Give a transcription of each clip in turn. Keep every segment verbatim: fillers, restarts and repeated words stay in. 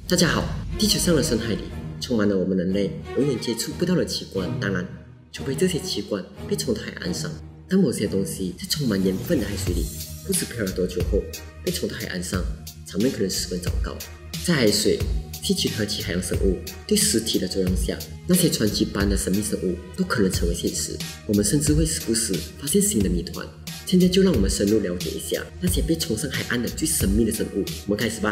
大家好，地球上的深海里充满了我们人类永远接触不到的奇观，当然，除非这些奇观被冲到海岸上。当某些东西在充满盐分的海水里，不知漂了多久后被冲到海岸上，场面可能十分糟糕。在海水吸取和其海洋生物对尸体的作用下，那些传奇般的神秘生物都可能成为现实。我们甚至会时不时发现新的谜团。现在就让我们深入了解一下那些被冲上海岸的最神秘的生物。我们开始吧。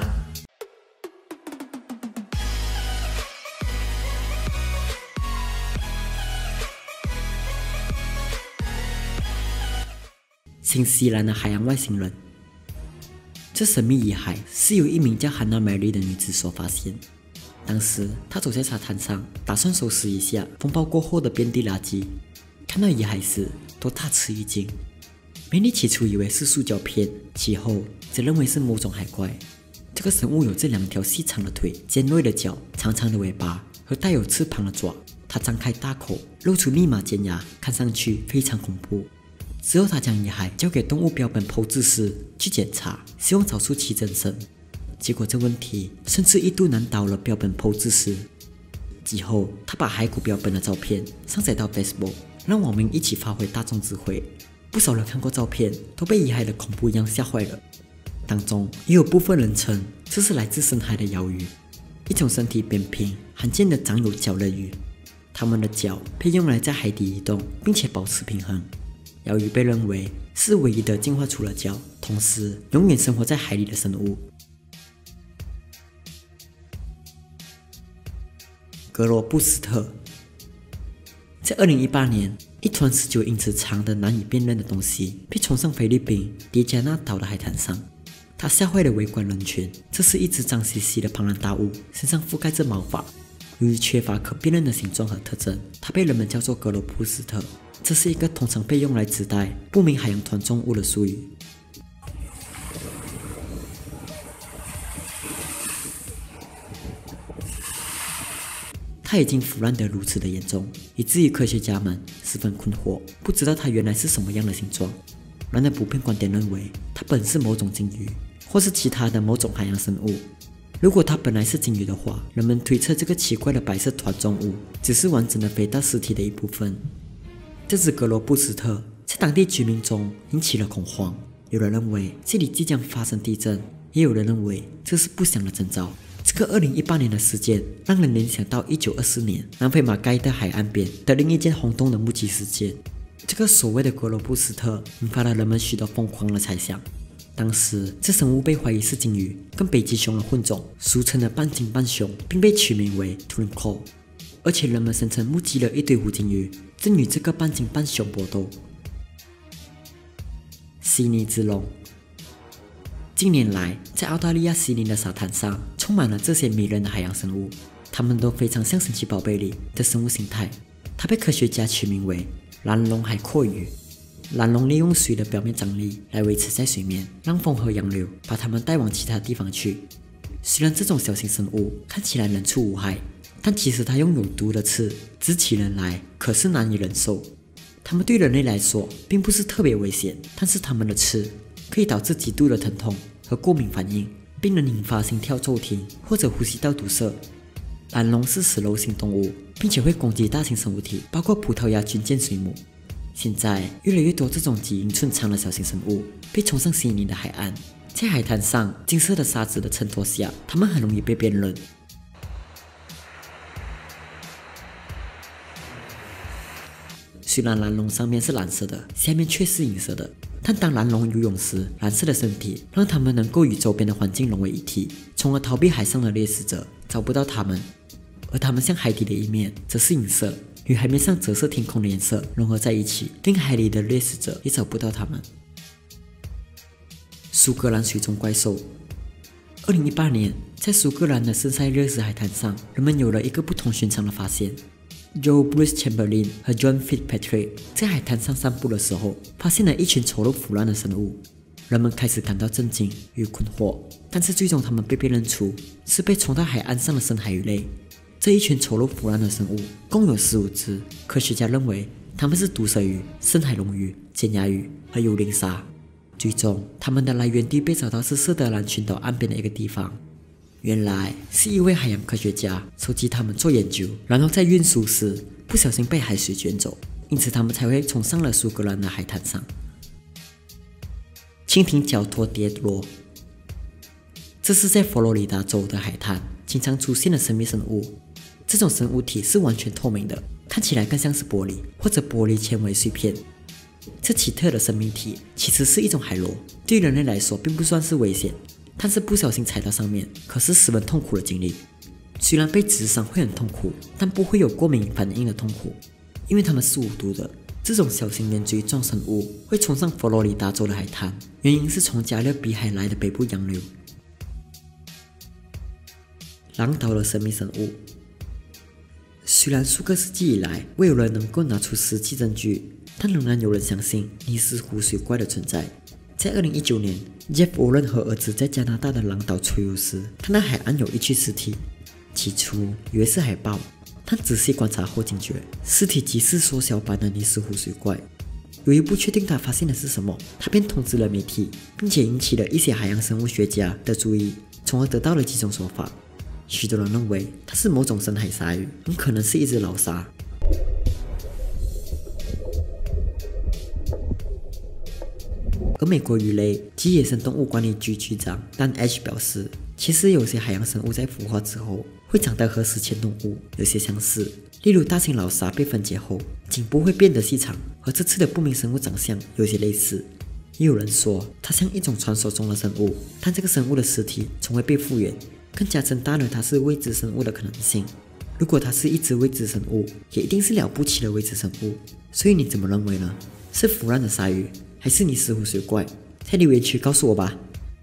新西兰的海洋外星人，这神秘遗骸是由一名叫汉娜·梅丽的女子所发现。当时，她走在沙滩上，打算收拾一下风暴过后的遍地垃圾。看到遗骸时，都大吃一惊。梅丽起初以为是塑胶片，其后则认为是某种海怪。这个生物有着两条细长的腿、尖锐的脚、长长的尾巴和带有翅膀的爪。它张开大口，露出密码尖牙，看上去非常恐怖。之后，他将遗骸交给动物标本剖制师去检查，希望找出其真身。结果这问题甚至一度难倒了标本剖制师。之后，他把骸骨标本的照片上载到 Facebook， 让网民一起发挥大众智慧。不少人看过照片，都被遗骸的恐怖样吓坏了。当中也有部分人称这是来自深海的鳐鱼，一种身体扁平、罕见的长有角的鱼。它们的脚被用来在海底移动，并且保持平衡。鳐鱼被认为是唯一的进化出了脚，同时永远生活在海里的生物。格罗布斯特在二零一八年，一团十九英尺长的难以辨认的东西被冲上菲律宾迭加纳岛的海滩上，它吓坏了围观人群。这是一只脏兮兮的庞然大物，身上覆盖着毛发。由于缺乏可辨认的形状和特征，它被人们叫做格罗布斯特。这是一个通常被用来指代不明海洋团重物的术语。它已经腐烂得如此的严重，以至于科学家们十分困惑，不知道它原来是什么样的形状。人的普遍观点认为，它本是某种鲸鱼，或是其他的某种海洋生物。如果它本来是鲸鱼的话，人们推测这个奇怪的白色团重物只是完整的肥大尸体的一部分。这只格罗布斯特在当地居民中引起了恐慌，有人认为这里即将发生地震，也有人认为这是不祥的征兆。这个二零一八年的事件让人联想到一九二四年南非马盖的海岸边的另一件轰动的目击事件。这个所谓的格罗布斯特引发了人们许多疯狂的猜想。当时这生物被怀疑是鲸鱼跟北极熊的混种，俗称的半鲸半熊，并被取名为 Twinkle。而且人们声称目击了一堆虎鲸鱼正与这个半鲸半熊搏斗。悉尼之龙，近年来在澳大利亚悉尼的沙滩上充满了这些迷人的海洋生物，它们都非常像神奇宝贝里的生物形态。它被科学家取名为蓝龙海阔鱼。蓝龙利用水的表面张力来维持在水面，让风和洋流把它们带往其他地方去。虽然这种小型生物看起来人畜无害，但其实它用有毒的刺直起人来，可是难以忍受。它们对人类来说并不是特别危险，但是它们的刺可以导致极度的疼痛和过敏反应，并能引发心跳骤停或者呼吸道堵塞。蓝龙是食肉性动物，并且会攻击大型生物体，包括葡萄牙军舰水母。现在越来越多这种几英寸长的小型生物被冲上悉尼的海岸，在海滩上金色的沙子的衬托下，它们很容易被辨认。虽然蓝龙上面是蓝色的，下面却是银色的，但当蓝龙游泳时，蓝色的身体让它们能够与周边的环境融为一体，从而逃避海上的猎食者找不到它们。而它们向海底的一面则是银色，与海面上折射天空的颜色融合在一起，令海里的猎食者也找不到它们。苏格兰水中怪兽。二零一八年，在苏格兰的圣塞勒斯海滩上，人们有了一个不同寻常的发现。Joe Bruce Chamberlain 和 John Fitzpatrick 在海滩上散步的时候，发现了一群丑陋腐烂的生物。人们开始感到震惊与困惑，但是最终他们被辨认出是被冲到海岸上的深海鱼类。这一群丑陋腐烂的生物共有十五只，科学家认为它们是毒蛇鱼、深海龙鱼、尖牙鱼和幽灵鲨。最终，它们的来源地被找到是色德兰群岛岸边的一个地方。 原来是一位海洋科学家收集它们做研究，然后在运输时不小心被海水卷走，因此它们才会冲上了苏格兰的海滩上。蜻蜓脚拖跌落，这是在佛罗里达州的海滩经常出现的神秘生物。这种生物体是完全透明的，看起来更像是玻璃或者玻璃纤维碎片。这奇特的生命体其实是一种海螺，对人类来说并不算是危险，但是不小心踩到上面可是十分痛苦的经历。虽然被刺伤会很痛苦，但不会有过敏反应的痛苦，因为它们是无毒的。这种小型圆锥状生物会冲上佛罗里达州的海滩，原因是从加勒比海来的北部洋流。狼岛的神秘生物，虽然数个世纪以来未有人能够拿出实际证据，但仍然有人相信尼斯湖水怪的存在。在二零一九年 Jeff Oren 和儿子在加拿大的狼岛出游时，看到海岸有一具尸体，起初以为是海豹，但仔细观察后惊觉尸体即是缩小版的尼斯湖水怪。由于不确定他发现的是什么，他便通知了媒体，并且引起了一些海洋生物学家的注意，从而得到了几种说法。许多人认为它是某种深海鲨鱼，很可能是一只老鲨。而美国鱼类及野生动物管理局局长Dan H 表示，其实有些海洋生物在孵化之后会长得和史前动物有些相似，例如大型老鲨被分解后颈部会变得细长，和这次的不明生物长相有些类似。也有人说它像一种传说中的生物，但这个生物的尸体从未被复原，更加增大了它是未知生物的可能性。如果它是一只未知生物，也一定是了不起的未知生物。所以你怎么认为呢？是腐烂的鲨鱼，还是尼斯湖水怪？在留言区告诉我吧。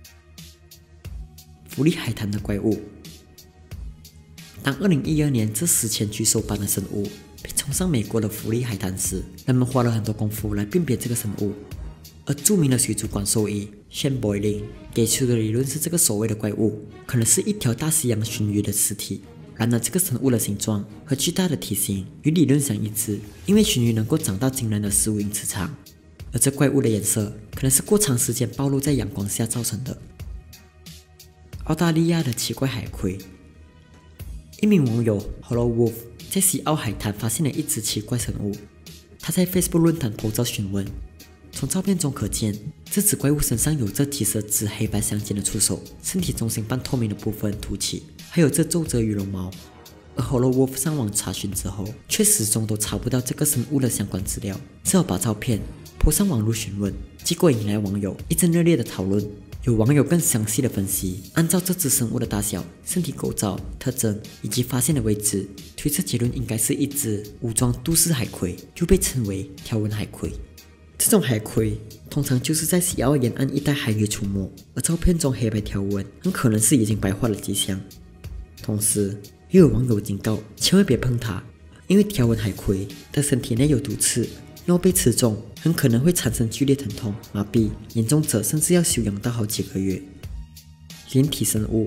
福利海滩的怪物。当二零一二年这史前巨兽般的生物被冲上美国的福利海滩时，人们花了很多功夫来辨别这个生物。而著名的水族馆兽医 Shane Boyling 给出的理论是，这个所谓的怪物可能是一条大西洋鲟鱼的尸体。然而，这个生物的形状和巨大的体型与理论相一致，因为鲟鱼能够长到惊人的十五英尺长。而这怪物的颜色可能是过长时间暴露在阳光下造成的。澳大利亚的奇怪海葵。一名网友 Hello Wolf 在西澳海滩发现了一只奇怪生物，他在 Facebook 论坛 po 照询问。从照片中可见，这只怪物身上有着几十只黑白相间的触手，身体中心半透明的部分凸起，还有着皱褶羽绒毛。而 Hello Wolf 上网查询之后，却始终都查不到这个生物的相关资料，只好把照片 po 上网络询问，结果引来网友一阵热烈的讨论。有网友更详细的分析，按照这只生物的大小、身体构造、特征以及发现的位置，推测结论应该是一只武装都市海葵，又被称为条纹海葵。这种海葵通常就是在西澳沿岸一带海域出没，而照片中黑白条纹很可能是已经白化的迹象。同时，又有网友警告，千万别碰它，因为条纹海葵的身体内有毒刺，若被刺中，很可能会产生剧烈疼痛、麻痹，严重者甚至要休养到好几个月。连体生物，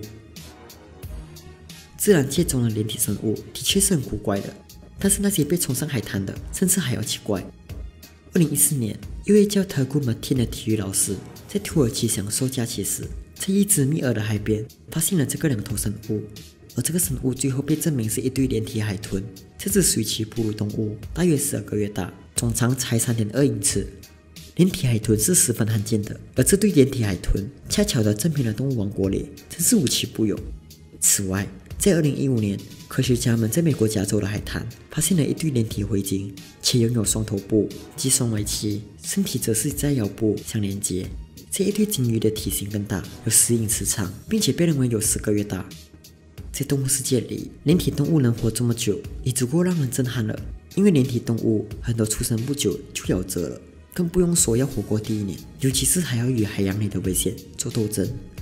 自然界中的连体生物的确是很古怪的，但是那些被冲上海滩的，甚至还要奇怪。二零一四年，一位叫特古马汀的体育老师在土耳其享受假期时，在一只密尔的海边发现了这个两头生物，而这个生物最后被证明是一对连体海豚。这只水栖哺乳动物大约十二个月大，总长才 三点二英尺。连体海豚是十分罕见的，而这对连体海豚恰巧地证明了动物王国里真是无奇不有。此外，在二零一五年，科学家们在美国加州的海滩发现了一对连体灰鲸，且拥有双头部及双尾鳍，身体则是在腰部相连接。这一对鲸鱼的体型更大，有十英尺长，并且被认为有十个月大。在动物世界里，连体动物能活这么久，已足够让人震撼了。因为连体动物很多出生不久就夭折了，更不用说要活过第一年，尤其是还要与海洋里的危险做斗争。